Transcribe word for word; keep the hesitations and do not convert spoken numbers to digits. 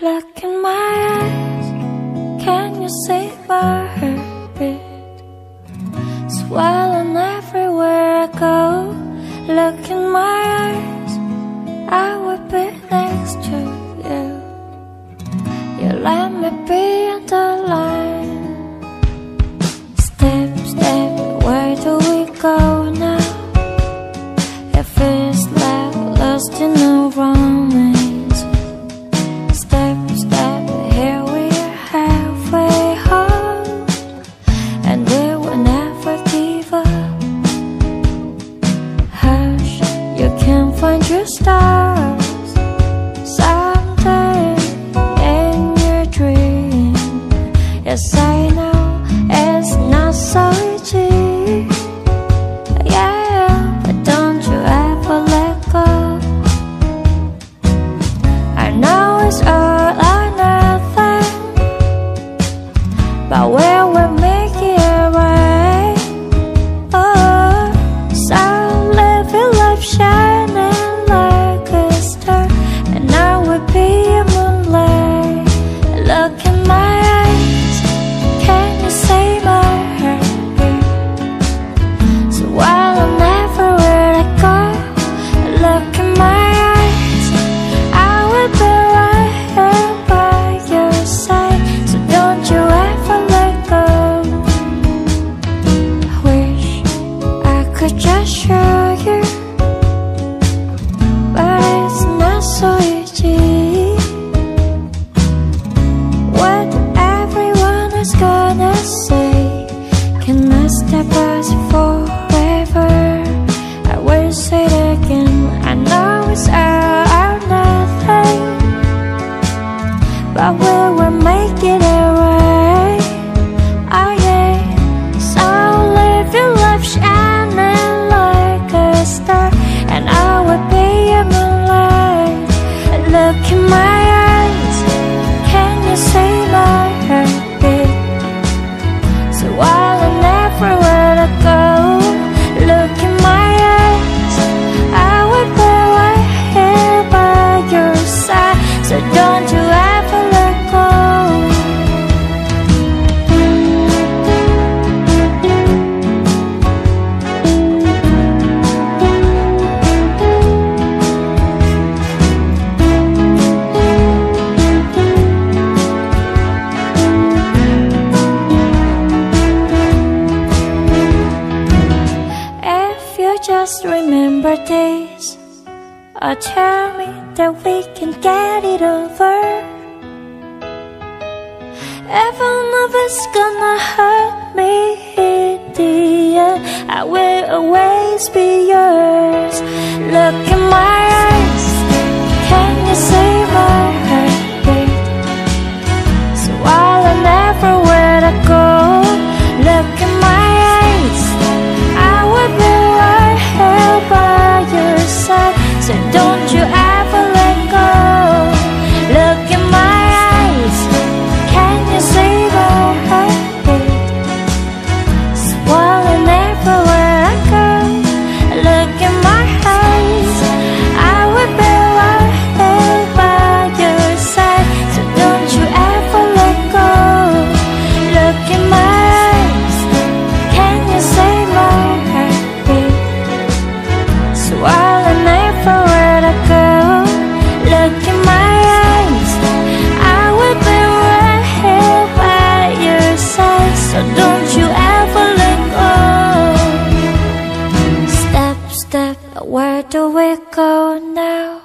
Look in my eyes, can you see my heartbeat? Swelling everywhere I go. Look in my eyes, I will be next to you. You let me be on the line. Step, step, where do we go now? It feels like lost in a romance. Step, step, here we are halfway home, and we will never give up. Hush, you can find your stars someday in your dream. Yes, I know it's not so easy, yeah, but don't you ever let go. I know it's all or nothing, but we will make it right. Oh, so live your life shining like a star, and I will be a moonlight. Look in my eyes, can you see my heartbeat? So while I'm everywhere I go, look in my eyes, I will be right here by your side. So don't you ever let go. I wish I could just show you, but it's not so easy. What everyone is gonna say, can I step us forever? I will say it again, I know it's all or nothing, but we will make it alright. Oh yeah, so live your life shining like a star, and I will be a moonlight. Look in my eyes, can you see my heartbeat? So while I'm everywhere I go, look in my eyes, I will be right here by your side. So don't you ever let go. If you just remember this, or tell me that we can get it over. Even if it's gonna hurt me in the end, I will always be yours. Look in my eyes, can you see my heartbeat? So while I'm everywhere I go, look in my eyes, I will be right here by your side. So don't you ever let go. Look in my eyes, can you see my heartbeat? So while I'm everywhere I go, look in my eyes, I will be right here by your side. So don't you ever let go. Look in my eyes, can you see my heartbeat? So while I'm everywhere I go, look in my eyes, I will be right here by your side. So don't you ever let go. Step, step, where do we go now?